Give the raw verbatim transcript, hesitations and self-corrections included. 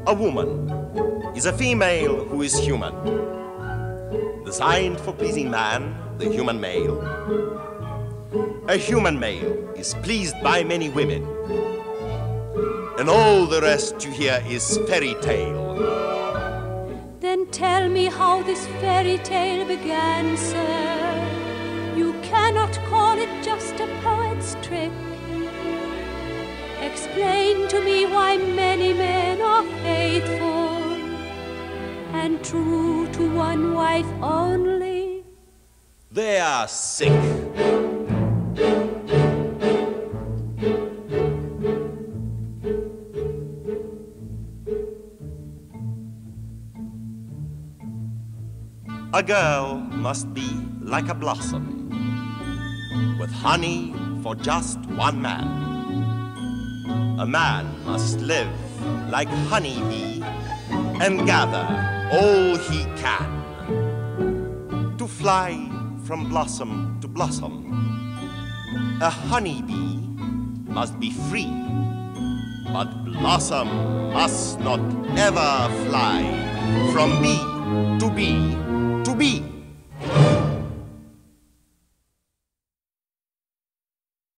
A woman is a female who is human, designed for pleasing man, the human male. A human male is pleased by many women, and all the rest you hear is fairy tale. Then tell me how this fairy tale began, sir. You cannot call it just a poet's trick. Explain to me why many men are faithful and true to one wife only. They are sick. A girl must be like a blossom, with honey for just one man. A man must live like honey bee and gather all he can. To fly from blossom to blossom, a honey bee must be free, but blossom must not ever fly from bee to bee to bee.